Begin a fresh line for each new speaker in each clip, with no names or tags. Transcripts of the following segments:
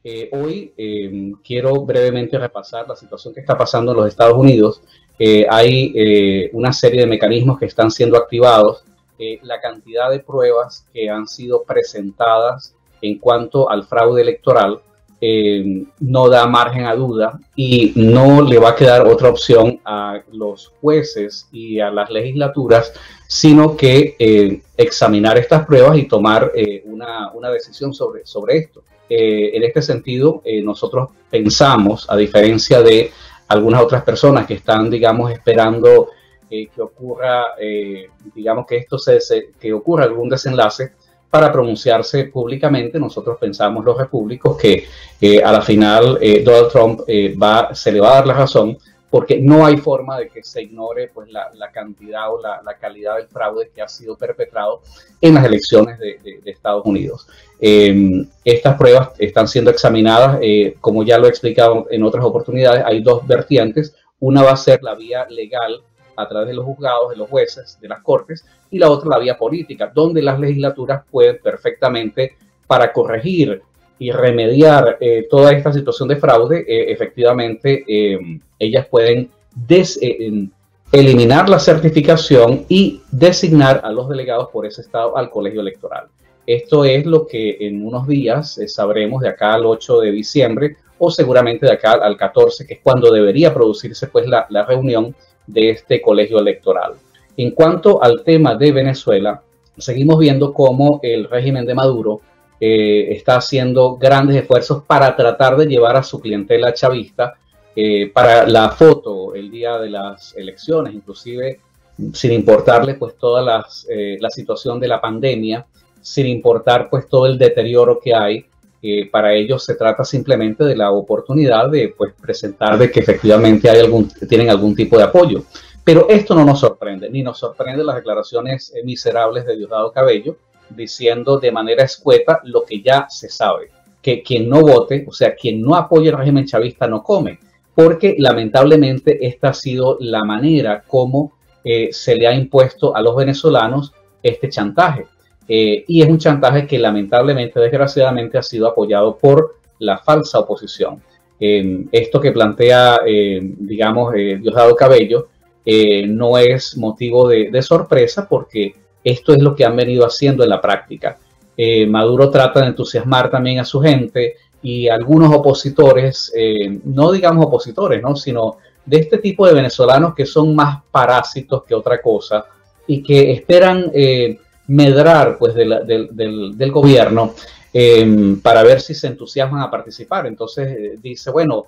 Hoy quiero brevemente repasar la situación que está pasando en los Estados Unidos. Hay una serie de mecanismos que están siendo activados. La cantidad de pruebas que han sido presentadas en cuanto al fraude electoral no da margen a duda y no le va a quedar otra opción a los jueces y a las legislaturas, sino que examinar estas pruebas y tomar una decisión sobre esto. En este sentido, nosotros pensamos, a diferencia de algunas otras personas que están, digamos, esperando que ocurra, digamos, que ocurra algún desenlace para pronunciarse públicamente. Nosotros pensamos, los repúblicos, que a la final Donald Trump se le va a dar la razón, porque no hay forma de que se ignore pues, la cantidad o la calidad del fraude que ha sido perpetrado en las elecciones de Estados Unidos. Estas pruebas están siendo examinadas, como ya lo he explicado en otras oportunidades. Hay dos vertientes. Una va a ser la vía legal a través de los juzgados, de los jueces, de las cortes, y la otra la vía política, donde las legislaturas pueden perfectamente, para corregir y remediar toda esta situación de fraude, efectivamente ellas pueden eliminar la certificación y designar a los delegados por ese estado al colegio electoral. Esto es lo que en unos días sabremos, de acá al 8 de diciembre o seguramente de acá al 14, que es cuando debería producirse pues la reunión de este colegio electoral. En cuanto al tema de Venezuela, seguimos viendo cómo el régimen de Maduro está haciendo grandes esfuerzos para tratar de llevar a su clientela chavista para la foto el día de las elecciones, inclusive sin importarle pues toda la situación de la pandemia, sin importar pues todo el deterioro que hay. Para ellos se trata simplemente de la oportunidad de pues, presentar de que efectivamente tienen algún tipo de apoyo. Pero esto no nos sorprende, ni nos sorprende las declaraciones miserables de Diosdado Cabello, diciendo de manera escueta lo que ya se sabe, que quien no vote, o sea, quien no apoye el régimen chavista no come, porque lamentablemente esta ha sido la manera como se le ha impuesto a los venezolanos este chantaje. Y es un chantaje que lamentablemente, desgraciadamente, ha sido apoyado por la falsa oposición. Esto que plantea, digamos, Diosdado Cabello, no es motivo de sorpresa, porque esto es lo que han venido haciendo en la práctica. Maduro trata de entusiasmar también a su gente y algunos opositores, no digamos opositores, ¿no? Sino de este tipo de venezolanos que son más parásitos que otra cosa y que esperan medrar pues del gobierno para ver si se entusiasman a participar. Entonces dice, bueno,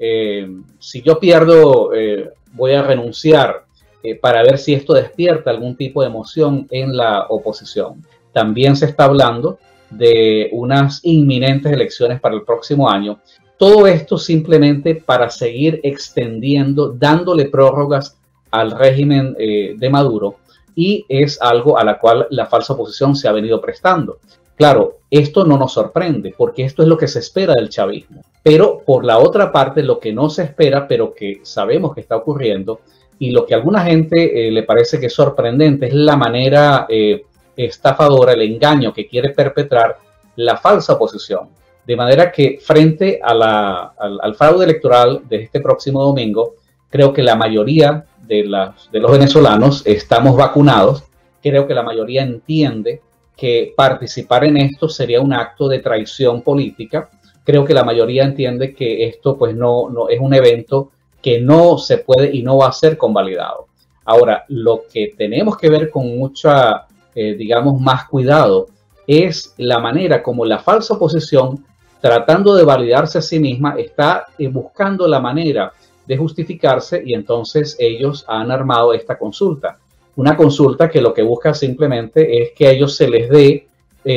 si yo pierdo voy a renunciar para ver si esto despierta algún tipo de emoción en la oposición. También se está hablando de unas inminentes elecciones para el próximo año. Todo esto simplemente para seguir extendiendo, dándole prórrogas al régimen de Maduro, y es algo a la cual la falsa oposición se ha venido prestando. Claro, esto no nos sorprende, porque esto es lo que se espera del chavismo. Pero por la otra parte, lo que no se espera, pero que sabemos que está ocurriendo, y lo que a alguna gente le parece que es sorprendente, es la manera estafadora, el engaño que quiere perpetrar la falsa oposición. De manera que frente a al fraude electoral de este próximo domingo, creo que la mayoría de los venezolanos estamos vacunados. Creo que la mayoría entiende que participar en esto sería un acto de traición política. Creo que la mayoría entiende que esto pues no es un evento que no se puede y no va a ser convalidado. Ahora, lo que tenemos que ver con mucha, digamos, más cuidado es la manera como la falsa oposición, tratando de validarse a sí misma, está buscando la manera de justificarse, y entonces ellos han armado esta consulta. Una consulta que lo que busca simplemente es que a ellos se les dé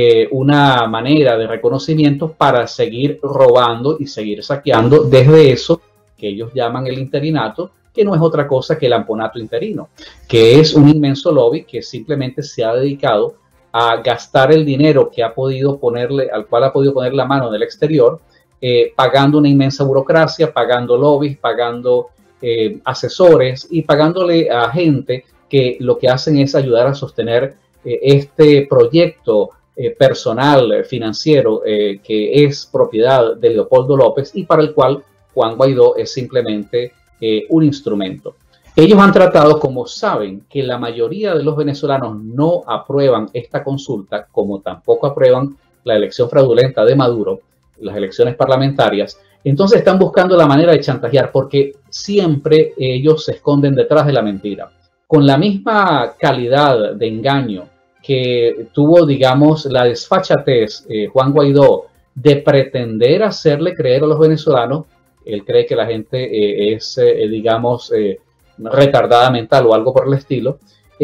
una manera de reconocimiento para seguir robando y seguir saqueando desde eso que ellos llaman el interinato, que no es otra cosa que el amponato interino, que es un inmenso lobby que simplemente se ha dedicado a gastar el dinero que ha podido ponerle, al cual ha podido poner la mano del exterior, pagando una inmensa burocracia, pagando lobbies, pagando asesores y pagándole a gente que lo que hacen es ayudar a sostener este proyecto personal financiero que es propiedad de Leopoldo López y para el cual Juan Guaidó es simplemente un instrumento. Ellos han tratado, como saben que la mayoría de los venezolanos no aprueban esta consulta, como tampoco aprueban la elección fraudulenta de Maduro, las elecciones parlamentarias, entonces están buscando la manera de chantajear, porque siempre ellos se esconden detrás de la mentira. Con la misma calidad de engaño que tuvo, digamos, la desfachatez Juan Guaidó de pretender hacerle creer a los venezolanos, él cree que la gente es, digamos, retardada mental o algo por el estilo,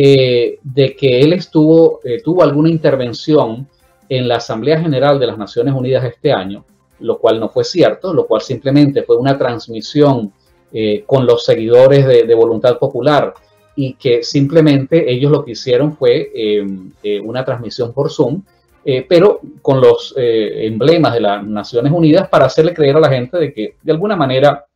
de que él tuvo alguna intervención en la Asamblea General de las Naciones Unidas este año, lo cual no fue cierto, lo cual simplemente fue una transmisión con los seguidores de Voluntad Popular, y que simplemente ellos lo que hicieron fue una transmisión por Zoom, pero con los emblemas de las Naciones Unidas para hacerle creer a la gente de que de alguna manera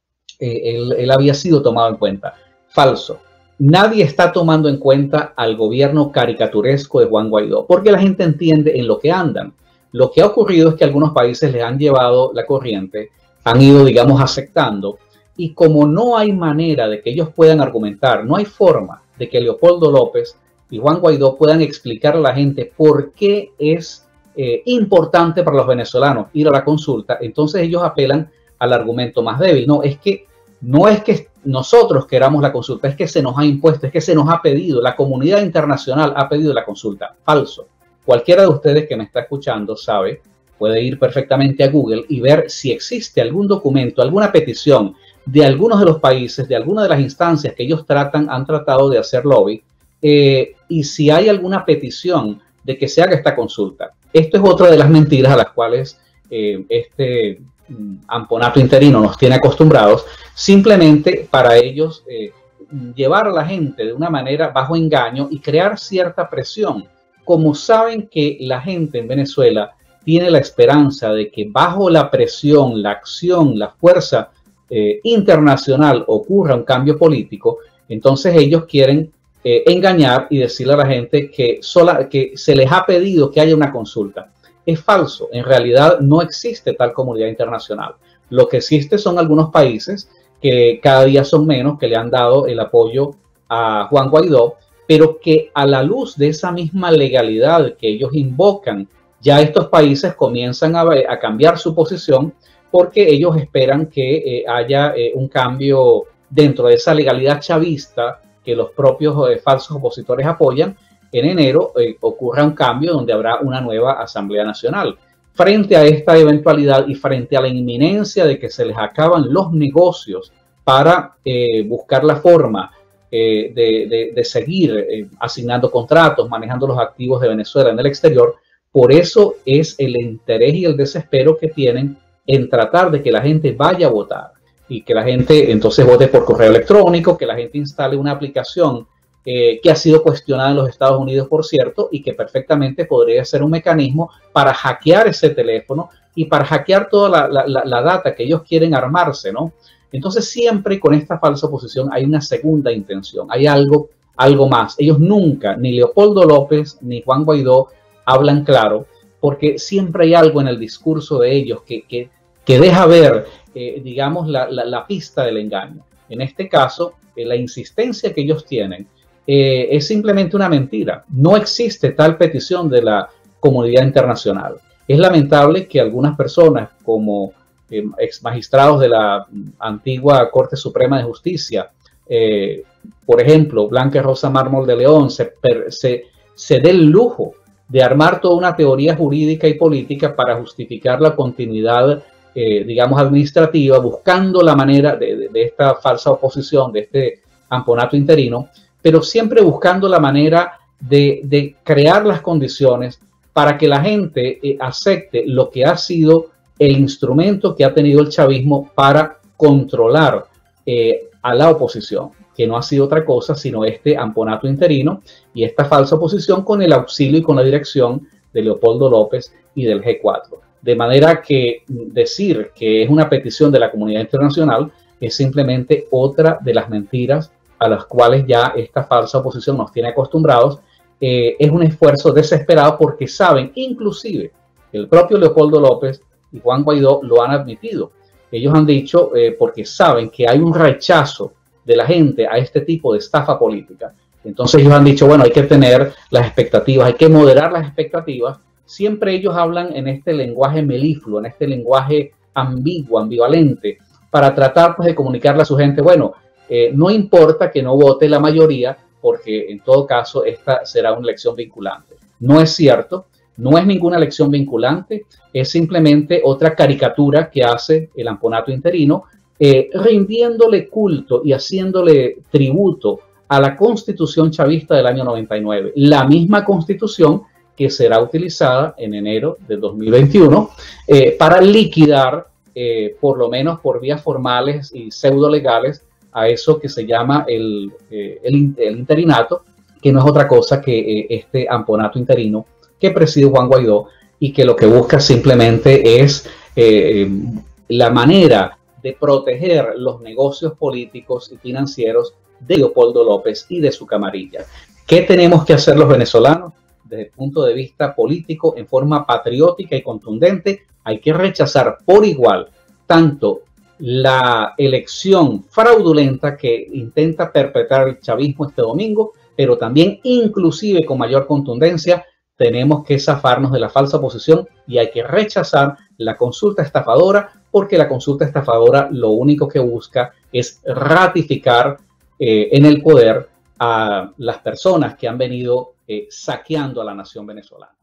él había sido tomado en cuenta. Falso. Nadie está tomando en cuenta al gobierno caricaturesco de Juan Guaidó, porque la gente entiende en lo que andan. Lo que ha ocurrido es que algunos países les han llevado la corriente, han ido, digamos, aceptando, y como no hay manera de que ellos puedan argumentar, no hay forma de que Leopoldo López y Juan Guaidó puedan explicar a la gente por qué es importante para los venezolanos ir a la consulta, entonces ellos apelan al argumento más débil. No es que nosotros queramos la consulta, es que se nos ha impuesto, es que se nos ha pedido, la comunidad internacional ha pedido la consulta. Falso. Cualquiera de ustedes que me está escuchando sabe, puede ir perfectamente a Google y ver si existe algún documento, alguna petición de algunos de los países, de alguna de las instancias que ellos han tratado de hacer lobby, y si hay alguna petición de que se haga esta consulta. Esto es otra de las mentiras a las cuales este amponato interino nos tiene acostumbrados, simplemente para ellos llevar a la gente de una manera bajo engaño y crear cierta presión. Como saben que la gente en Venezuela tiene la esperanza de que bajo la presión, la acción, la fuerza internacional ocurra un cambio político, entonces ellos quieren engañar y decirle a la gente que se les ha pedido que haya una consulta. Es falso. En realidad no existe tal comunidad internacional. Lo que existe son algunos países que cada día son menos, que le han dado el apoyo a Juan Guaidó, pero que a la luz de esa misma legalidad que ellos invocan, ya estos países comienzan a cambiar su posición, porque ellos esperan que haya un cambio dentro de esa legalidad chavista que los propios falsos opositores apoyan. En enero ocurra un cambio donde habrá una nueva Asamblea Nacional. Frente a esta eventualidad y frente a la inminencia de que se les acaban los negocios para buscar la forma de seguir asignando contratos, manejando los activos de Venezuela en el exterior, por eso es el interés y el desespero que tienen en tratar de que la gente vaya a votar y que la gente entonces vote por correo electrónico, que la gente instale una aplicación que ha sido cuestionada en los Estados Unidos, por cierto, y que perfectamente podría ser un mecanismo para hackear ese teléfono y para hackear toda la data que ellos quieren armarse, ¿no? Entonces siempre con esta falsa oposición hay una segunda intención, hay algo más. Ellos nunca, ni Leopoldo López ni Juan Guaidó, hablan claro, porque siempre hay algo en el discurso de ellos que deja ver, digamos, la pista del engaño. En este caso, la insistencia que ellos tienen es simplemente una mentira. No existe tal petición de la comunidad internacional. Es lamentable que algunas personas, como ex magistrados de la antigua Corte Suprema de Justicia, por ejemplo, Blanca Rosa Mármol de León, se dé el lujo de armar toda una teoría jurídica y política para justificar la continuidad, digamos, administrativa, buscando la manera de esta falsa oposición, de este amponato interino, pero siempre buscando la manera de crear las condiciones para que la gente acepte lo que ha sido el instrumento que ha tenido el chavismo para controlar a la oposición, que no ha sido otra cosa sino este amponato interino y esta falsa oposición con el auxilio y con la dirección de Leopoldo López y del G4. De manera que decir que es una petición de la comunidad internacional es simplemente otra de las mentiras a las cuales ya esta falsa oposición nos tiene acostumbrados es un esfuerzo desesperado porque saben, inclusive el propio Leopoldo López y Juan Guaidó lo han admitido. Ellos han dicho, porque saben que hay un rechazo de la gente a este tipo de estafa política. Entonces ellos han dicho, bueno, hay que tener las expectativas, hay que moderar las expectativas. Siempre ellos hablan en este lenguaje melifluo, en este lenguaje ambiguo, ambivalente, para tratar pues, de comunicarle a su gente, bueno, no importa que no vote la mayoría, porque en todo caso esta será una elección vinculante. No es cierto, no es ninguna elección vinculante, es simplemente otra caricatura que hace el amponato interino, rindiéndole culto y haciéndole tributo a la Constitución chavista del año 99, la misma Constitución que será utilizada en enero de 2021 para liquidar, por lo menos por vías formales y pseudo legales, a eso que se llama el interinato, que no es otra cosa que este amponato interino que preside Juan Guaidó y que lo que busca simplemente es la manera de proteger los negocios políticos y financieros de Leopoldo López y de su camarilla. ¿Qué tenemos que hacer los venezolanos? Desde el punto de vista político, en forma patriótica y contundente, hay que rechazar por igual tanto la elección fraudulenta que intenta perpetrar el chavismo este domingo, pero también inclusive con mayor contundencia tenemos que zafarnos de la falsa posición y hay que rechazar la consulta estafadora, porque la consulta estafadora lo único que busca es ratificar en el poder a las personas que han venido saqueando a la nación venezolana.